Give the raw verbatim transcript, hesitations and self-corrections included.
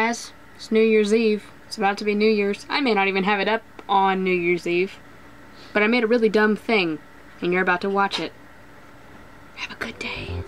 guys. It's New Year's Eve. It's about to be New Year's. I may not even have it up on New Year's Eve. But I made a really dumb thing, and you're about to watch it. Have a good day.